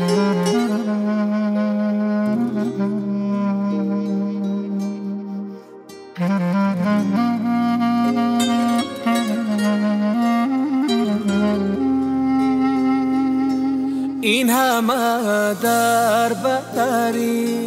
این همه در بدری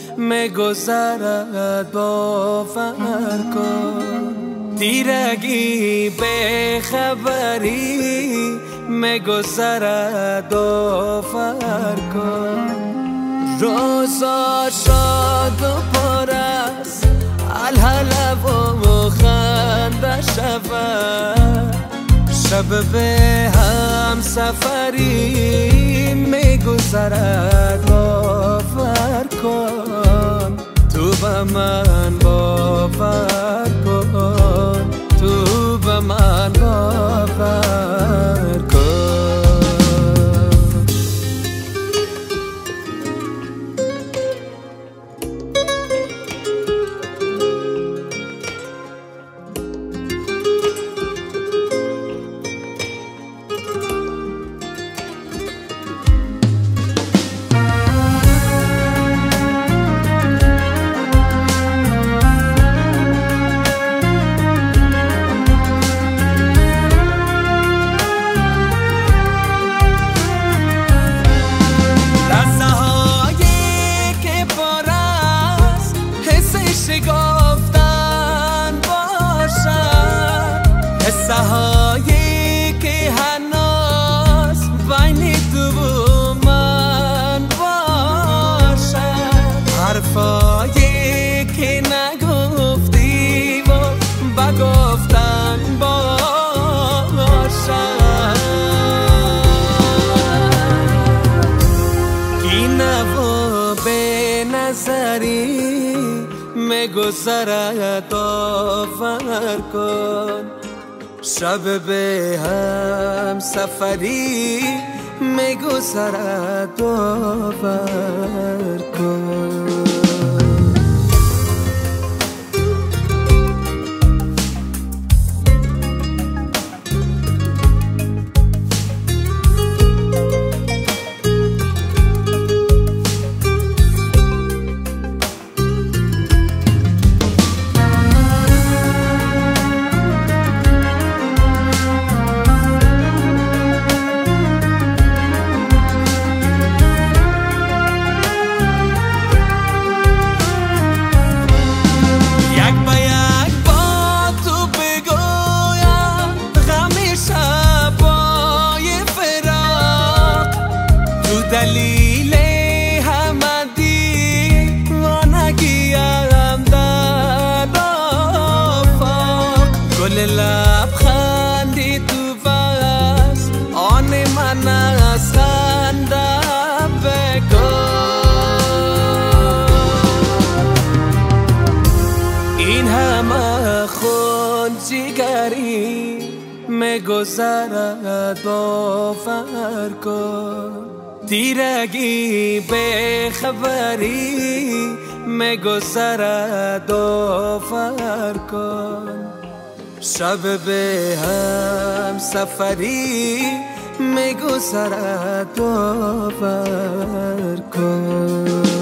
میگذرد باور کن، تیرگی به خبری میگذرد باور کن. روزا شاد و پر از الحلب و خنده شود، شب به هم سفری میگذرد باور کن. تو به من باور کن، تو به من باور کن. گفتن باشد حسه هایی که هنوز بین تو و من باشد، حرفایی که نگفتی و بگفتن باشد. اینه و به نظری میگذرد باور کن، شب به هم سفری میگذرد باور کن. دلیل همدی وانگیم در آفاق، گل لبخندی تو بس آن من از خنده بکن. این همه خون جگری میگذرد باور کن، تیرگی به خبری میگذرد باور کن. شب به هم سفری میگذرد باور کن.